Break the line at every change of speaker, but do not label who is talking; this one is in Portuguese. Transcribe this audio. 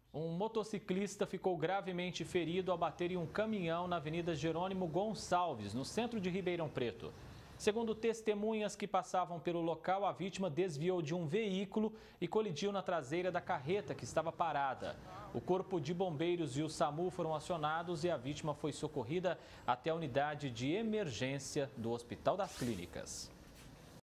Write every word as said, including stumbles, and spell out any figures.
Um motociclista ficou gravemente ferido ao bater em um caminhão na Avenida Jerônimo Gonçalves, no centro de Ribeirão Preto. Segundo testemunhas que passavam pelo local, a vítima desviou de um veículo e colidiu na traseira da carreta que estava parada. O corpo de bombeiros e o SAMU foram acionados e a vítima foi socorrida até a unidade de emergência do Hospital das Clínicas.